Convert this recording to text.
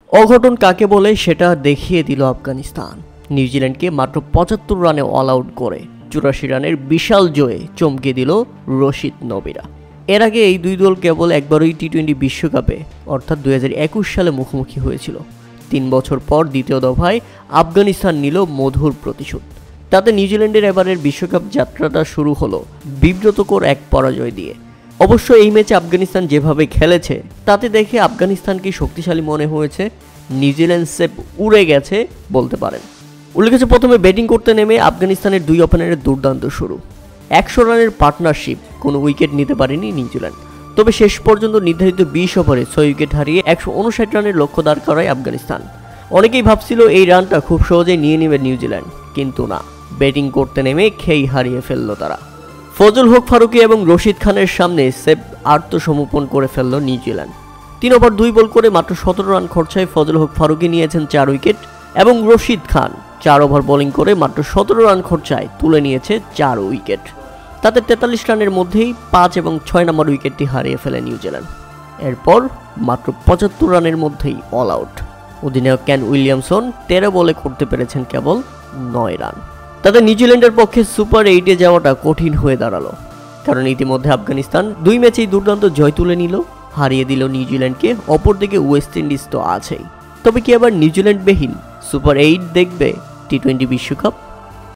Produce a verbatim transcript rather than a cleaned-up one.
অঘটন কাকে বলে সেটা দেখিয়ে দিল আফগানিস্তান। নিউজিল্যান্ডকে মাত্র পঁচাত্তর রানে অল আউট করে চুরাশি রানের বিশাল জয়ে চমকে দিল রশিদ নবীরা। এর আগে এই দুই দল কেবল একবারই টি টোয়েন্টি বিশ্বকাপে অর্থাৎ দুই হাজার একুশ সালে মুখোমুখি হয়েছিল। তিন বছর পর দ্বিতীয় দফায় আফগানিস্তান নিল মধুর প্রতিশোধ। তাতে নিউজিল্যান্ডের এবারের বিশ্বকাপ যাত্রাটা শুরু হলো বিব্রতকর এক পরাজয় দিয়ে। অবশ্য এই ম্যাচে আফগানিস্তান যেভাবে খেলেছে তাতে দেখে আফগানিস্তানকে শক্তিশালী মনে হয়েছে। নিউজিল্যান্ড সেপ উড়ে গেছে বলতে পারেন। উল্লেখ্য, প্রথমে ব্যাটিং করতে নেমে আফগানিস্তানের দুই ওপেনারের দুর্দান্ত শুরু। একশো রানের পার্টনারশিপ, কোনো উইকেট নিতে পারেনি নিউজিল্যান্ড। তবে শেষ পর্যন্ত নির্ধারিত বিশ ওভারে ছয় উইকেট হারিয়ে একশো উনষাট রানের লক্ষ্য দাঁড় করায় আফগানিস্তান। অনেকেই ভাবছিল এই রানটা খুব সহজেই নিয়ে নেবে নিউজিল্যান্ড, কিন্তু না, ব্যাটিং করতে নেমে খেই হারিয়ে ফেলল তারা। ফজল হক ফারুকী এবং রশিদ খানের সামনে সেভ আত্মসমর্পণ করে ফেলল নিউজিল্যান্ড। তিন ওভার দুই বল করে মাত্র সতেরো রান খরচায় ফজল হক ফারুকী নিয়েছেন চার উইকেট এবং রশিদ খান চার ওভার বোলিং করে মাত্র সতেরো রান খরচায় তুলে নিয়েছে চার উইকেট। তাতে তেতাল্লিশ রানের মধ্যেই পাঁচ এবং ছয় নম্বর উইকেটটি হারিয়ে ফেলে নিউজিল্যান্ড। এরপর মাত্র পঁচাত্তর রানের মধ্যেই অল আউট। অধিনায়ক কেন উইলিয়ামসন তেরো বলে করতে পেরেছেন কেবল নয় রান। তাতে নিউজিল্যান্ডের পক্ষে সুপার এইটে যাওয়াটা কঠিন হয়ে দাঁড়ালো, কারণ ইতিমধ্যে আফগানিস্তান দুই ম্যাচেই দুর্দান্ত জয় তুলে নিল, হারিয়ে দিল নিউজিল্যান্ডকে। অপরদিকে ওয়েস্ট ইন্ডিজ তো আছেই। তবে কি আবার নিউজিল্যান্ড বেহীন সুপার এইট দেখবে টি টোয়েন্টি বিশ্বকাপ?